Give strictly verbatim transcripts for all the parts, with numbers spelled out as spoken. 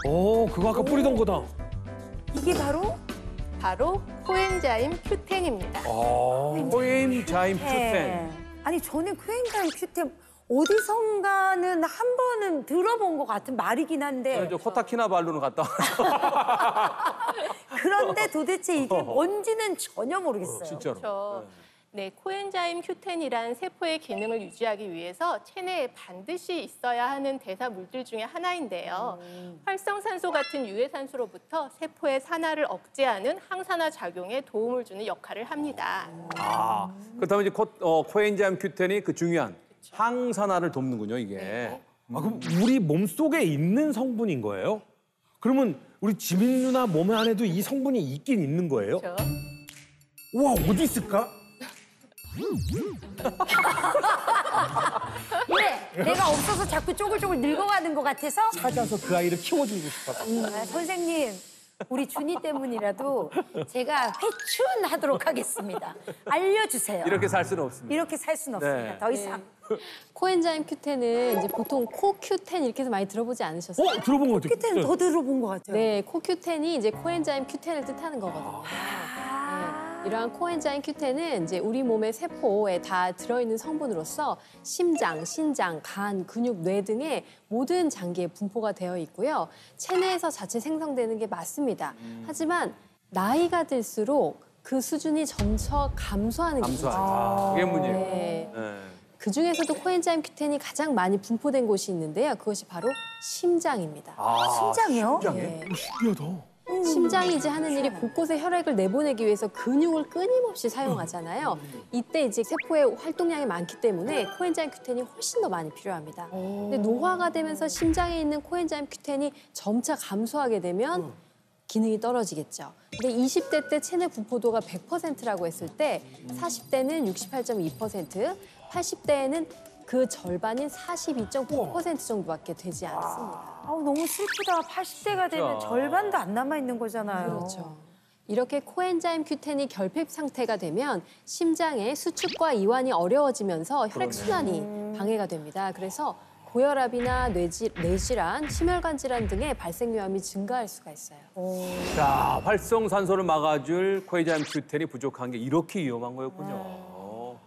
오, 그거 아까 뿌리던 거다. 이게 바로? 바로 코엔자임 큐텐입니다. 아, 코엔자임 큐텐. 네. 아니 저는 코엔자임 큐텐 어디선가는 한 번은 들어본 것 같은 말이긴 한데 저 코타키나발루는 갔다 그런데 도대체 이게 뭔지는 전혀 모르겠어요. 진짜로. 그렇죠. 네, 코엔자임 큐텐이란 세포의 기능을 유지하기 위해서 체내에 반드시 있어야 하는 대사 물질 중에 하나인데요. 음. 활성산소 같은 유해산소로부터 세포의 산화를 억제하는 항산화 작용에 도움을 주는 역할을 합니다. 아, 그렇다면 이제 코, 어, 코엔자임 큐텐이 그 중요한 항산화를 돕는군요, 이게. 네. 아, 그럼 우리 몸 속에 있는 성분인 거예요? 그러면 우리 지민 누나 몸 안에도 이 성분이 있긴 있는 거예요? 그렇죠? 우와, 어디 있을까? 왜? 내가 없어서 자꾸 쪼글쪼글 늙어가는 것 같아서? 찾아서 그 아이를 키워주고 싶어서. 아, 선생님, 우리 준이 때문이라도 제가 회춘하도록 하겠습니다. 알려주세요. 이렇게 살 수는 없습니다. 이렇게 살 수는 없습니다. 네. 더 이상. 코엔자임 큐텐은 이제 보통 코큐텐 이렇게 해서 많이 들어보지 않으셨어요? 어, 들어본 것 같아요. 큐텐은 더 들어본 것 같아요. 네, 코큐텐이 이제 코엔자임 큐텐을 뜻하는 거거든요. 아. 네, 이러한 코엔자임 큐텐은 이제 우리 몸의 세포에 다 들어있는 성분으로서 심장, 신장, 간, 근육, 뇌 등의 모든 장기에 분포가 되어 있고요. 체내에서 자체 생성되는 게 맞습니다. 음. 하지만 나이가 들수록 그 수준이 점차 감소하는 게 감소하는 문제죠. 그게 문제예요. 네. 네. 그 중에서도 코엔자임 큐텐이 가장 많이 분포된 곳이 있는데요. 그것이 바로 심장입니다. 아, 심장이요? 네. 신기하다. 심장이 이제 하는 일이 곳곳에 혈액을 내보내기 위해서 근육을 끊임없이 사용하잖아요. 이때 이제 세포의 활동량이 많기 때문에 코엔자임 큐텐이 훨씬 더 많이 필요합니다. 근데 노화가 되면서 심장에 있는 코엔자임 큐텐이 점차 감소하게 되면 기능이 떨어지겠죠. 근데 이십 대 때 체내 분포도가 백 퍼센트라고 했을 때 사십 대는 육십팔 점 이 퍼센트, 팔십 대에는 그 절반인 사십이 점 구 퍼센트 정도밖에 되지 않습니다. 아우, 너무 슬프다. 팔십 대가 되면 진짜. 절반도 안 남아있는 거잖아요. 그렇죠. 이렇게 코엔자임 큐텐이 결핍 상태가 되면 심장의 수축과 이완이 어려워지면서 혈액순환이 방해가 됩니다. 그래서 고혈압이나 뇌질, 뇌질환, 심혈관 질환 등의 발생 위험이 증가할 수가 있어요. 자, 활성산소를 막아줄 코엔자임 큐텐이 부족한 게 이렇게 위험한 거였군요.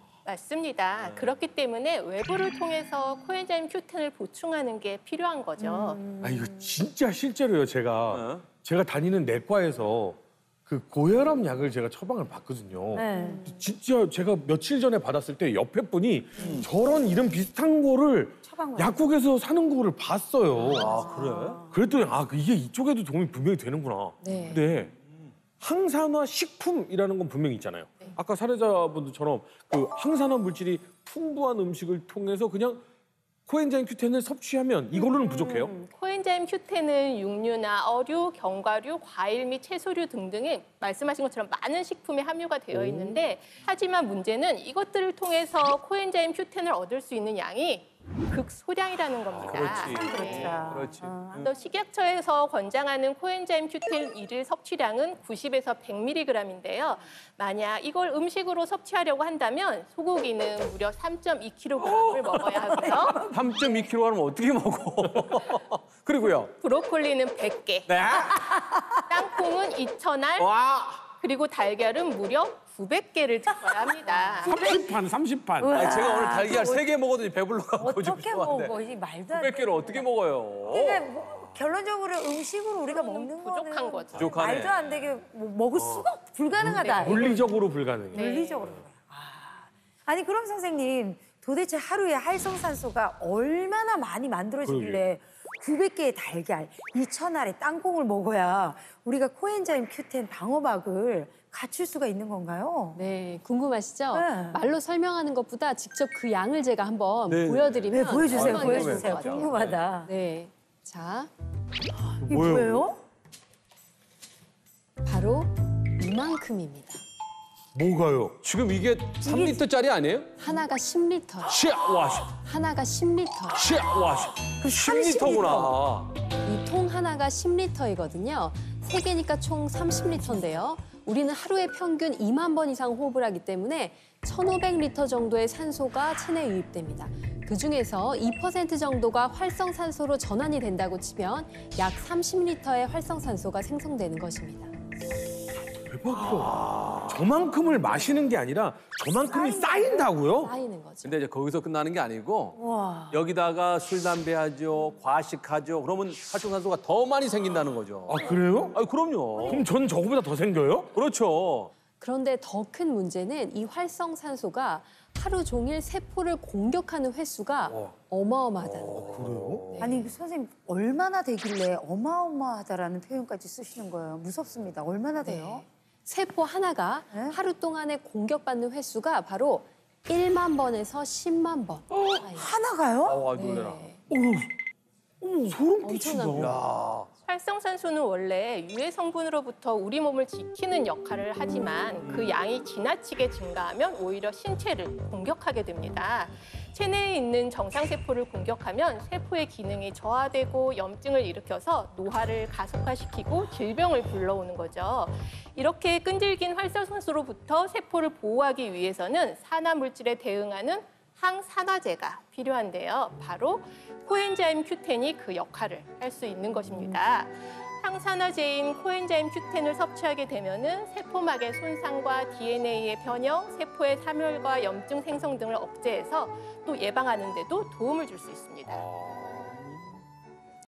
맞습니다. 그렇기 때문에 외부를 통해서 코엔자임 큐텐을 보충하는 게 필요한 거죠. 아, 이거 진짜 실제로요, 제가. 어? 제가 다니는 내과에서 그 고혈압 약을 제가 처방을 받거든요. 네. 진짜 제가 며칠 전에 받았을 때 옆에 분이 저런 이름 비슷한 거를 처방을. 약국에서 사는 거를 봤어요. 아, 그래? 그랬더니 아, 이게 이쪽에도 도움이 분명히 되는구나. 네. 근데 항산화 식품이라는 건 분명히 있잖아요. 아까 사례자분들처럼 그 항산화 물질이 풍부한 음식을 통해서 그냥 코엔자임 큐텐을 섭취하면 이걸로는 부족해요? 코엔자임 큐텐은 육류나 어류, 견과류, 과일 및 채소류 등등의 말씀하신 것처럼 많은 식품에 함유가 되어 있는데 하지만 문제는 이것들을 통해서 코엔자임 큐텐을 얻을 수 있는 양이 극소량이라는 겁니다. 그렇지. 그렇죠. 그렇지. 응. 또 식약처에서 권장하는 코엔자임 큐텐 일일 섭취량은 구십에서 백 밀리그램인데요. 만약 이걸 음식으로 섭취하려고 한다면 소고기는 무려 삼 점 이 킬로그램을 먹어야 하고요. 삼 점 이 킬로그램을 어떻게 먹어? 그리고요. 브로콜리는 백 개, 네. 땅콩은 이천 알, 와. 그리고 달걀은 무려 구백 개를 드셔야 합니다. 삼십 판, 삼십 판. 아니, 제가 오늘 달걀 세 개 먹어도 배불러가지고 어떻게 먹어? 이 말도 안 돼. 구백 개를 어떻게 먹어요? 근데 뭐, 결론적으로 음식으로 우리가 먹는 부족한 거는 거죠. 부족하네. 말도 안 되게 뭐 먹을 수가 없, 불가능하다. 물리적으로 불가능해. 네. 물리적으로. 아. 아니 그럼 선생님 도대체 하루에 활성산소가 얼마나 많이 만들어지길래 구백 개의 달걀, 이천 알의 땅콩을 먹어야 우리가 코엔자임 큐텐 방어막을 갖출 수가 있는 건가요? 네, 궁금하시죠? 네. 말로 설명하는 것보다 직접 그 양을 제가 한번 네. 보여드리면 네, 보여주세요, 설명이 될 보여주세요. 것 같아요. 궁금하다. 네, 자, 이게 뭐예요? 바로 이만큼입니다. 뭐가요? 지금 이게 삼 리터짜리 아니에요? 하나가 십 리터, 씨, 와, 씨, 하나가 십 리터. 씨, 와, 씨. 그 십 리터구나. 이 통 하나가 십 리터이거든요. 세 개니까 총 삼십 리터인데요. 우리는 하루에 평균 이만 번 이상 호흡을 하기 때문에 천오백 리터 정도의 산소가 체내에 유입됩니다. 그중에서 이 퍼센트 정도가 활성산소로 전환이 된다고 치면 약 삼십 리터의 활성산소가 생성되는 것입니다. 대박이다. 저만큼을 마시는 게 아니라 저만큼이 쌓인다고요? 쌓이는 거죠. 근데 이제 거기서 끝나는 게 아니고 와. 여기다가 술, 담배 하죠, 과식하죠. 그러면 활성산소가 더 많이 생긴다는 거죠. 아 그래요? 아, 그럼요. 그럼 전 저거보다 더 생겨요? 그렇죠. 그런데 더 큰 문제는 이 활성산소가 하루 종일 세포를 공격하는 횟수가 어마어마하다는 거예요. 그래요? 아니 선생님 얼마나 되길래 어마어마하다라는 표현까지 쓰시는 거예요? 무섭습니다. 얼마나 돼요? 세포 하나가 네? 하루 동안에 공격받는 횟수가 바로 일만 번에서 십만 번. 사이. 하나가요? 아, 놀래라. 네. 어머, 소름 끼친다. 엄청납니다. 야. 활성산소는 원래 유해 성분으로부터 우리 몸을 지키는 역할을 하지만 그 양이 지나치게 증가하면 오히려 신체를 공격하게 됩니다. 체내에 있는 정상세포를 공격하면 세포의 기능이 저하되고 염증을 일으켜서 노화를 가속화시키고 질병을 불러오는 거죠. 이렇게 끈질긴 활성산소로부터 세포를 보호하기 위해서는 산화물질에 대응하는 항산화제가 필요한데요. 바로 코엔자임 큐텐이 그 역할을 할 수 있는 것입니다. 항산화제인 코엔자임 큐텐을 섭취하게 되면은 세포막의 손상과 디엔에이의 변형, 세포의 사멸과 염증 생성 등을 억제해서 또 예방하는 데도 도움을 줄 수 있습니다.